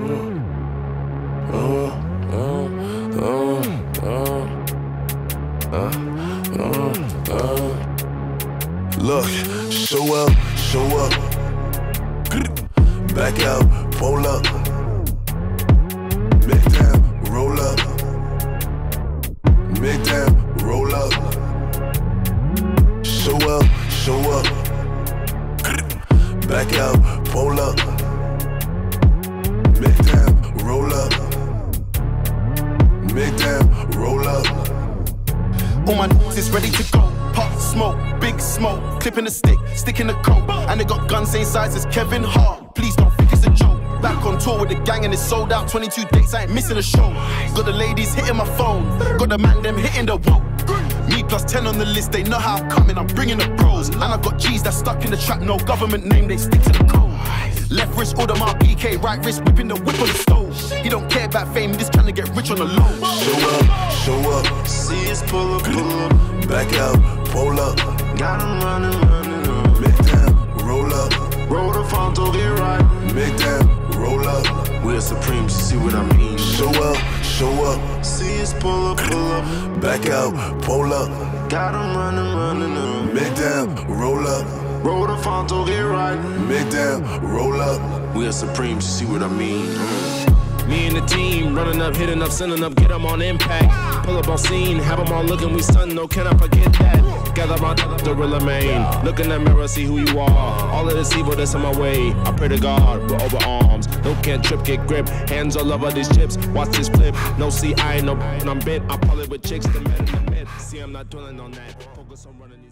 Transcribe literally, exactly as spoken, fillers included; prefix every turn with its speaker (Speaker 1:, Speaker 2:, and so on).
Speaker 1: Look, show up, show up. Back out, pull up. Mid down, roll up. Mid down, roll up. Show up, show up. Back out, pull up. Mid down, roll up. Mid down, roll up.
Speaker 2: All my n***s is ready to go. Pop smoke, big smoke, clipping the stick, sticking the coat. And they got guns same size as Kevin Hart. Please don't think it's a joke. Back on tour with the gang and it's sold out. twenty-two dates, I ain't missing a show. Got the ladies hitting my phone, got the man them hitting the whoa. Me plus ten on the list, they know how I'm coming, I'm bringing the bros. And I got G's that stuck in the trap, no government name, they stick to the code. Left wrist, order my P K, right wrist, whipping the whip on the stove. He don't care about fame, he just trying to get rich on the low.
Speaker 1: Show up, show up.
Speaker 3: See us pull up, pull up.
Speaker 1: Back out, pull up.
Speaker 3: Got him running, running up.
Speaker 1: Mid down, roll up.
Speaker 3: Roll the Fonto, get right.
Speaker 1: Mid down, roll up.
Speaker 3: We're supreme, see what I mean.
Speaker 1: Show up, show up.
Speaker 3: See us pull up, pull up.
Speaker 1: Back out, pull up.
Speaker 3: Got him running, running up.
Speaker 1: Mid down, roll up.
Speaker 3: Roll the Fonto, get right.
Speaker 1: Mid down, roll up.
Speaker 3: We're supreme, see what I mean.
Speaker 4: Me and the team, running up, hitting up, sending up, get them on impact. Pull up on scene, have them all looking, we stun, no, can I forget that? Gather my gorilla man, look in the mirror, see who you are. All of this evil that's in my way, I pray to God, we're over arms. No can't trip, get grip, hands all over these chips, watch this flip. No, see, I ain't no, and I'm bent, I'm probably with chicks, the man in the mid. See, I'm not dwelling on that, focus on running these.